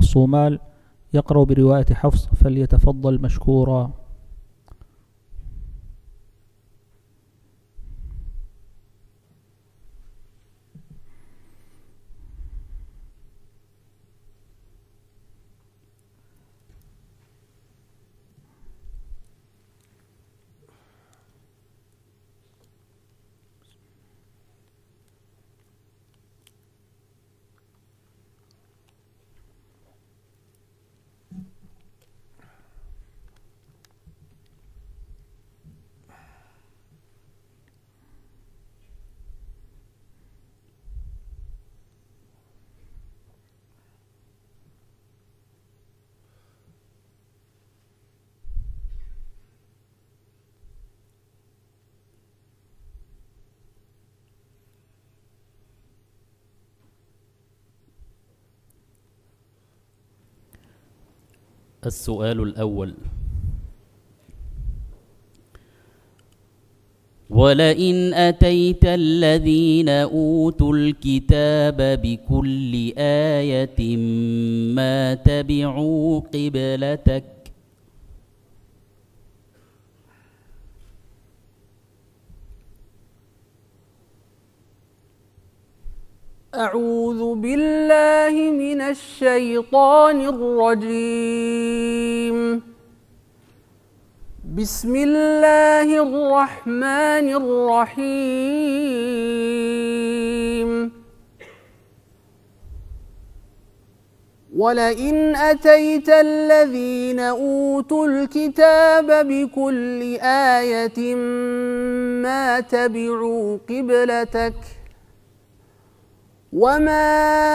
الصومال يقرأ برواية حفص فليتفضل مشكورا. السؤال الأول: ولئن أتيت الذين أوتوا الكتاب بكل آية ما تبعوا قبلتك أعوذ بالله من الشيطان الرجيم. بسم الله الرحمن الرحيم. ولئن أتيت الذين أوتوا الكتاب بكل آية ما تبعوا قبلتك وما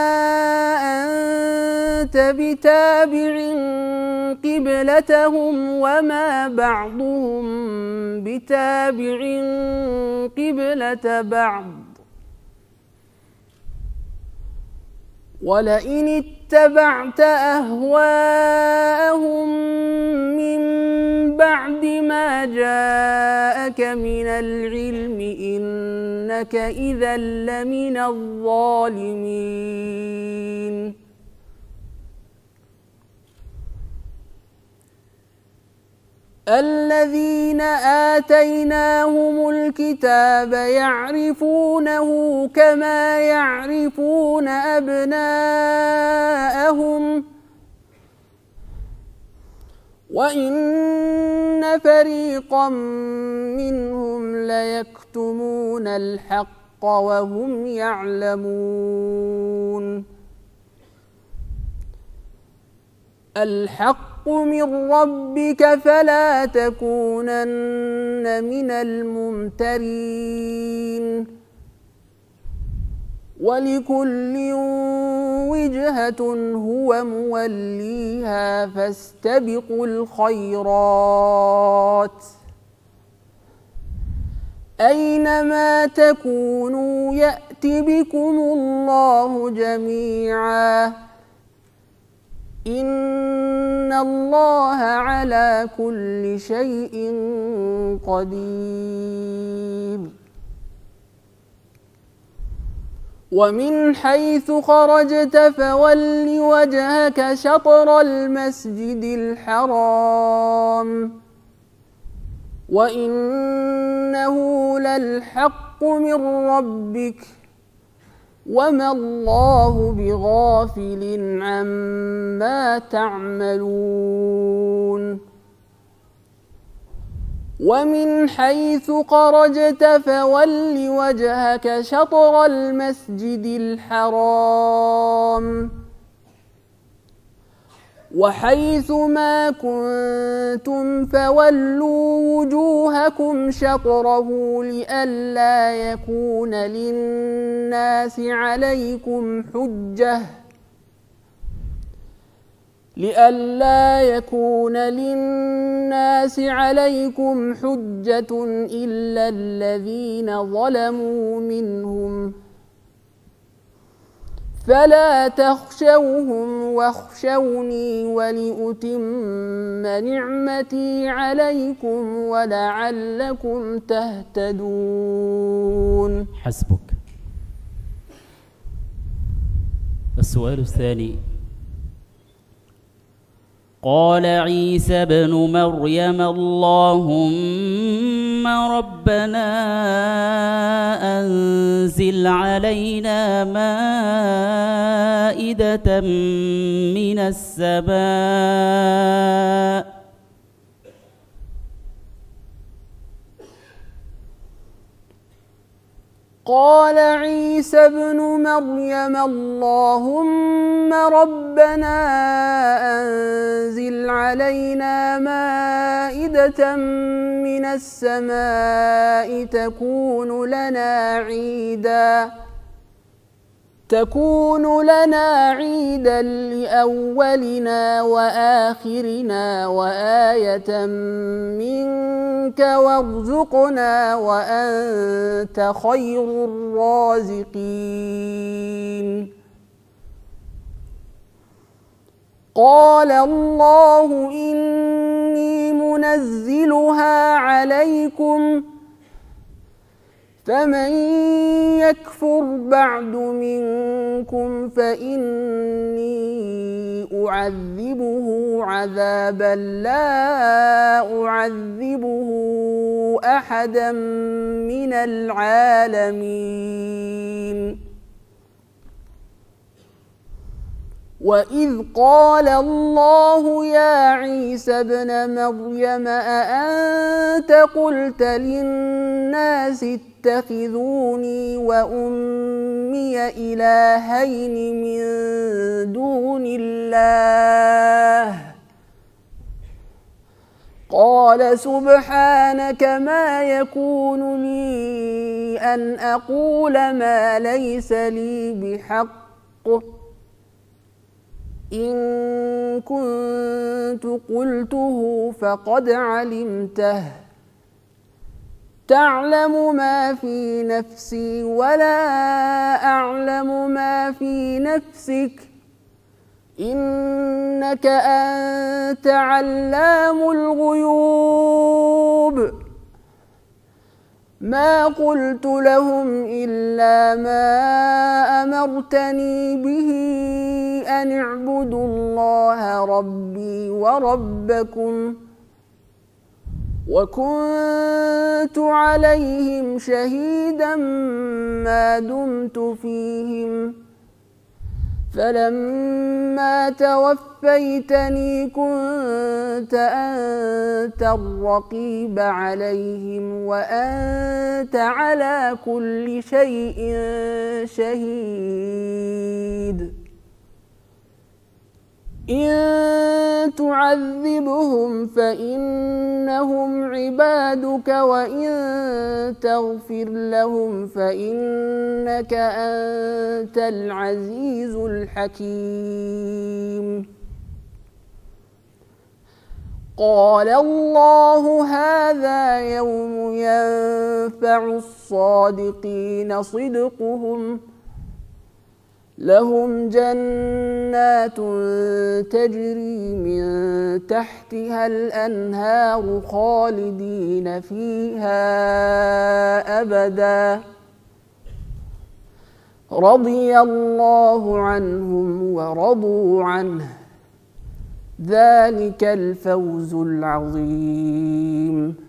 أنت بتابع قبلتهم وما بعضهم بتابع قبلة بعض ولئن اتبعت أهواءهم من بعد ما جاءك من العلم إنك إذا لمن الظالمين. الذين آتيناهم الكتاب يعرفونه كما يعرفون أبناءهم وإن فريقا منهم ليكتمون الحق وهم يعلمون. الحق من ربك فلا تكونن من الممترين. ولكل وجهة هو موليها فاستبقوا الخيرات أينما تكونوا يأت بكم الله جميعا إن الله على كل شيء قدير. ومن حيث خرجت فول وجهك شطر المسجد الحرام وإنه للحق من ربك وما الله بغافل عما تعملون. ومن حيث خرجت فول وجهك شطر المسجد الحرام وحيث ما كنتم فولوا وجوهكم شطره لئلا يكون للناس عليكم حجة إلا الذين ظلموا منهم فلا تخشوهم واخشوني ولأتم نعمتي عليكم ولعلكم تهتدون. حسبك. السؤال الثاني: قال عيسى ابن مريم اللهم ربنا أنزل علينا مائدة من السماء قال عيسى ابن مريم اللهم ربنا أنزل علينا مائدة من السماء تكون لنا عيدا لأولنا وآخرنا وآية منك وارزقنا وأنت خير الرازقين قال الله إني منزلها عليكم فمن يكفر بعد منكم فإني أعذبه عذابا لا أعذبه أحدا من العالمين وإذ قال الله يا عيسى ابن مريم أأنت قلت للناس اتخذوني وأمي إلهين من دون الله قال سبحانك ما يكون لي أن أقول ما ليس لي بحق إن كنت قلته فقد علمته تعلم ما في نفسي ولا أعلم ما في نفسك إنك أنت علام الغيوب ما قلت لهم إلا ما أمرتني به أن اعبدوا الله ربي وربكم وكنت عليهم شهيدا ما دمت فيهم فلما توفيتني كنت أنت الرقيب عليهم وأنت على كل شيء شهيد إن تعذبهم فإنهم عبادك وإن تغفر لهم فإنك أنت العزيز الحكيم قال الله هذا يوم ينفع الصادقين صدقهم لهم جنات تجري من تحتها الأنهار خالدين فيها أبدا رضي الله عنهم ورضوا عنه ذلك الفوز العظيم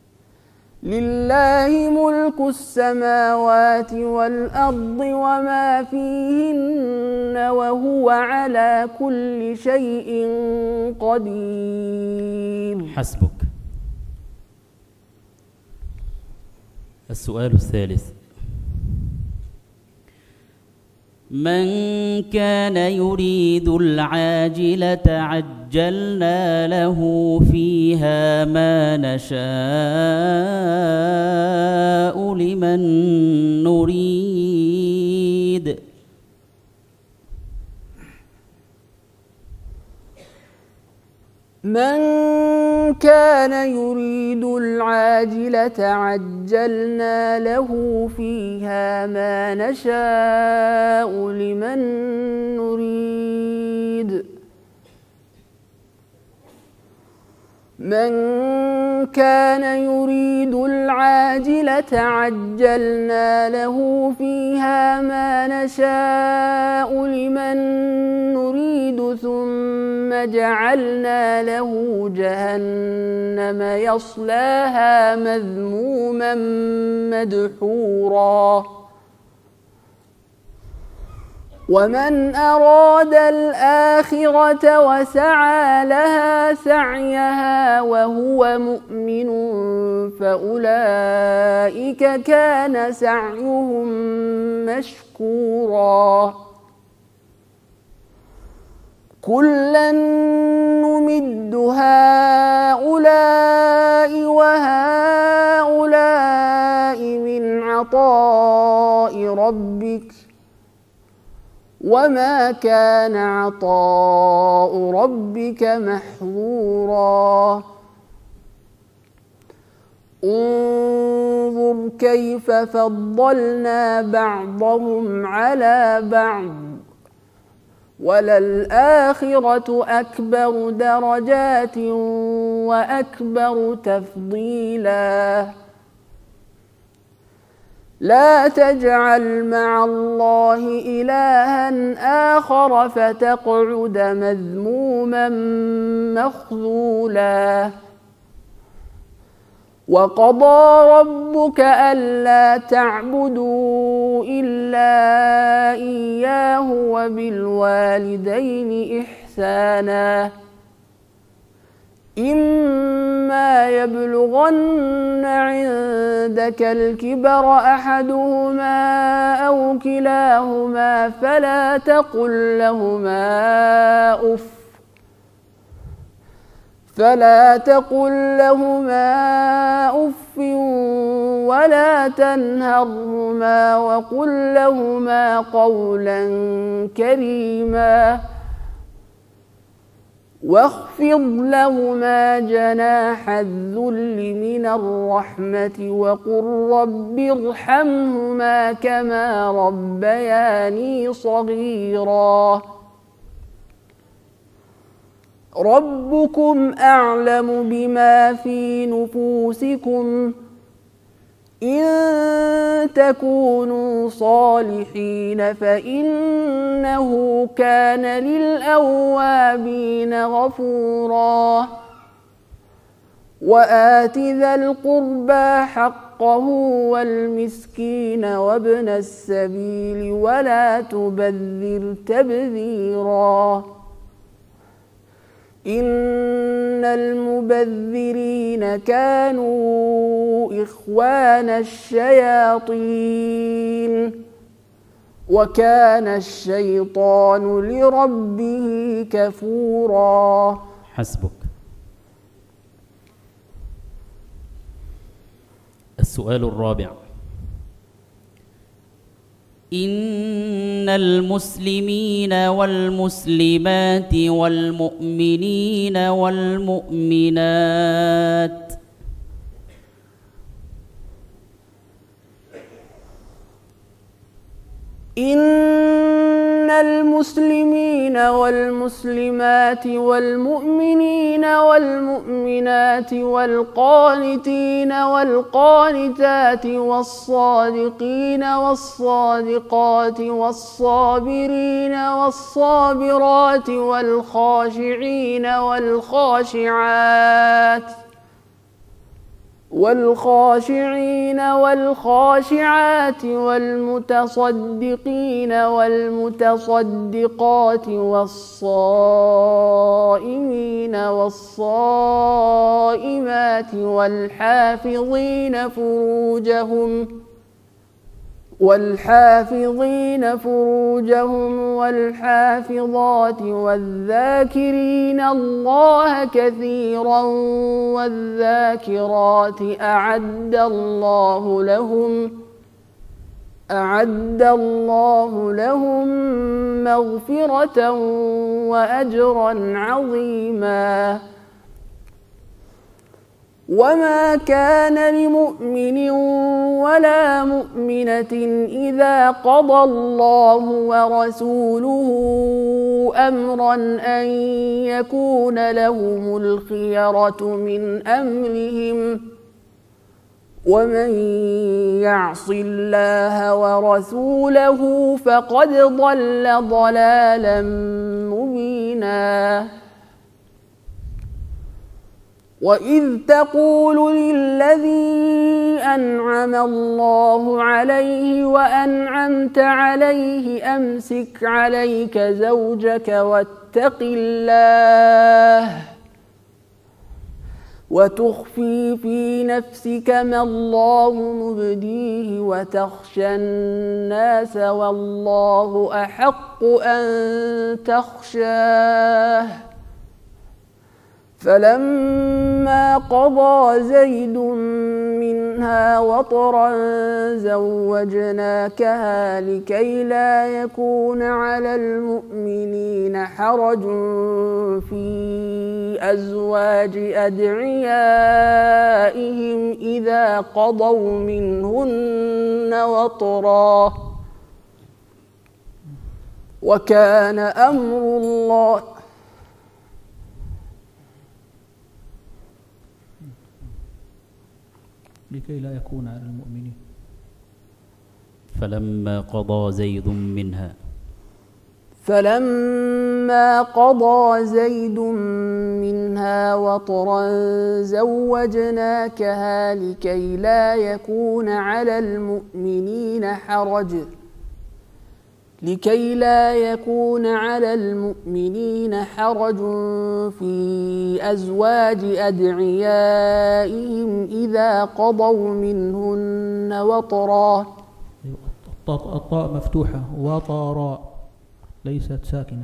لله ملك السماوات والأرض وما فيهن وهو على كل شيء قدير. حسبك. السؤال الثالث: من كان يريد العاجلة عجلنا له فيها ما نشاء لمن نريد من كان يريد العاجلة عجلنا له فيها ما نشاء لمن نريد من كان يريد العاجلة عجلنا له فيها ما نشاء لمن نريد ثم جعلنا له جهنم يصلاها مذموما مدحورا ومن أراد الآخرة وسعى لها سعيها وهو مؤمن فأولئك كان سعيهم مشكورا كلا نمد هؤلاء وهؤلاء من عطاء ربك وما كان عطاء ربك محظورا انظر كيف فضلنا بعضهم على بعض وللآخرة أكبر درجات وأكبر تفضيلا لا تجعل مع الله إلها آخر فتقعد مذموما مخذولا وقضى ربك ألا تعبدوا إلا إياه وبالوالدين إحسانا إما يبلغن عندك الكبر أحدهما أو كلاهما فلا تقل لهما أف ولا تنهرهما وقل لهما قولا كريما واخفض لهما جناح الذل من الرحمة وقل رب ارحمهما كما ربياني صغيرا ربكم أعلم بما في نفوسكم إن تكونوا صالحين فإنه كان للأوابين غفورا وآت ذا القربى حقه والمسكين وابن السبيل ولا تبذر تبذيرا إن المبذرين كانوا إخوان الشياطين وكان الشيطان لربه كفورا حسبك. السؤال الرابع: إن المسلمين والمسلمات والمؤمنين والمؤمنات إن المسلمين والمسلمات والمؤمنين والمؤمنات والقانتين والقانتات والصادقين والصادقات والصابرين والصابرات والخاشعين والخاشعين والخاشعات والمتصدقين والمتصدقات والصائمين والصائمات والحافظين فروجهم والحافظات والذاكرين الله كثيرا والذاكرات أعد الله لهم مغفرة وأجرا عظيما وما كان لمؤمن ولا مؤمنة إذا قضى الله ورسوله أمرا أن يكون لهم الخيرة من أمرهم ومن يعص الله ورسوله فقد ضل ضلالا مبينا. وإذ تقول للذي أنعم الله عليه وأنعمت عليه أمسك عليك زوجك واتق الله وتخفي في نفسك ما الله مبديه وتخشى الناس والله أحق أن تخشاه. فلما قضى زيد منها وطرا زوجناكها لكي لا يكون على المؤمنين حرج في أزواج أدعيائهم إذا قضوا منهن وطرا وكان أمر الله لكي لا يكون على المؤمنين. فلما قضى زيد منها وطرا زوجناكها لكي لا يكون على المؤمنين حرج في أزواج أدعيائهم إذا قضوا منهن وطرا. الطاء مفتوحة وطرا ليست ساكنة.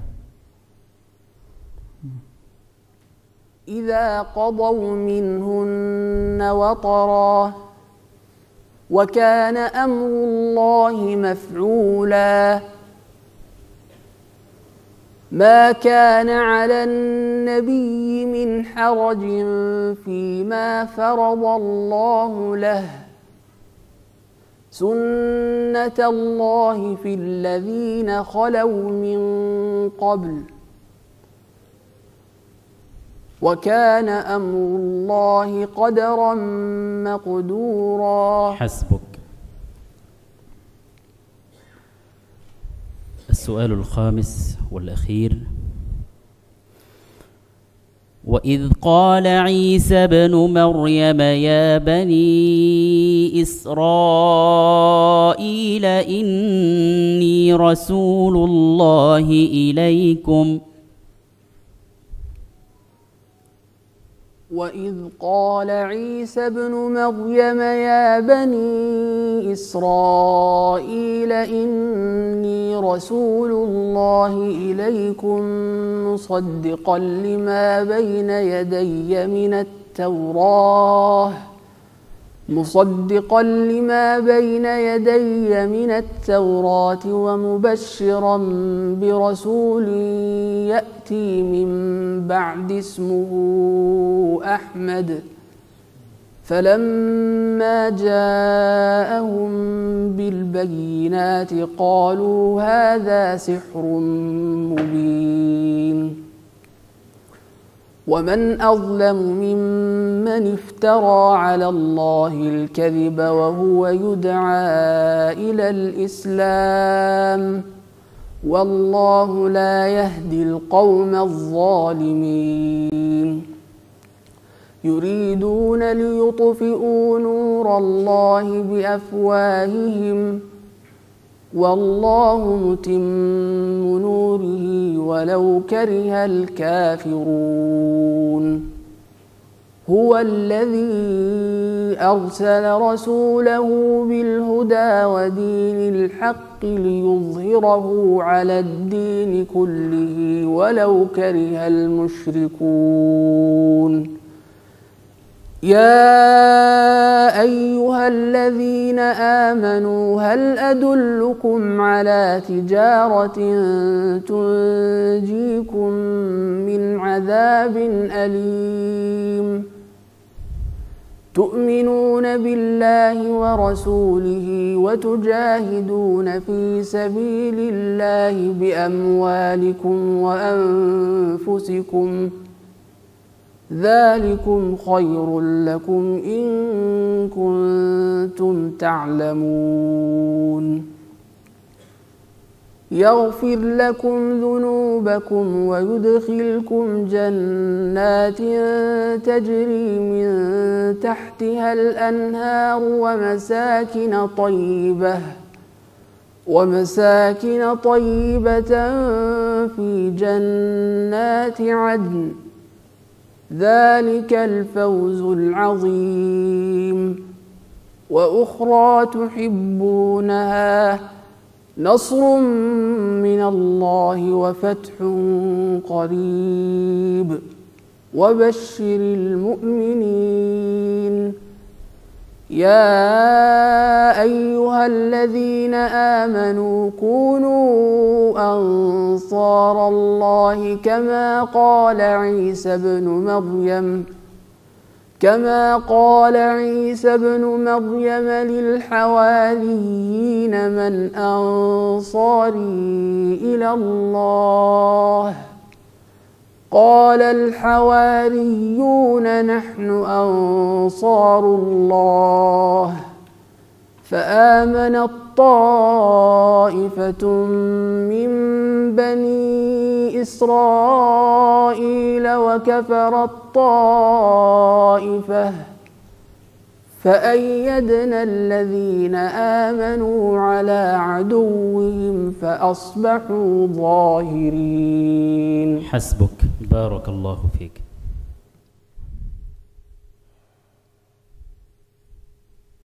إذا قضوا منهن وطرا وكان أمر الله مفعولا. ما كان على النبي من حرج فيما فرض الله له سنة الله في الذين خلوا من قبل وكان أمر الله قدرا مقدورا. حسبك. السؤال الخامس والأخير: وإذ قال عيسى ابن مريم يا بني إسرائيل إني رسول الله إليكم وإذ قال عيسى ابن مريم يا بني إسرائيل إني رسول الله إليكم مصدقا لما بين يدي من التوراة ومبشرا برسول يأتي من بعد اسمه أحمد. فلما جاءهم بالبينات قالوا هذا سحر مبين. ومن أظلم ممن افترى على الله الكذب وهو يدعى إلى الإسلام والله لا يهدي القوم الظالمين. يريدون ليطفئوا نور الله بأفواههم والله متم نوره ولو كره الكافرون. هو الذي أرسل رسوله بالهدى ودين الحق ليظهره على الدين كله ولو كره المشركون. يا أيها الذين آمنوا هل أدلكم على تجارة تنجيكم من عذاب أليم تؤمنون بالله ورسوله وتجاهدون في سبيل الله بأموالكم وأنفسكم ذلكم خير لكم إن كنتم تعلمون يغفر لكم ذنوبكم ويدخلكم جنات تجري من تحتها الأنهار ومساكن طيبة في جنات عدن ذلك الفوز العظيم وأخرى تحبونها نصر من الله وفتح قريب وبشر المؤمنين يا أيها الذين آمنوا كونوا أنصار الله كما قال عيسى بن مريم للحواريين من أنصاري إلى الله قال الحواريون نحن أنصار الله فآمنت طائفة من بني إسرائيل وكفرت طائفة فأيدنا الذين آمنوا على عدوهم فأصبحوا ظاهرين. حسبك، بارك الله فيك.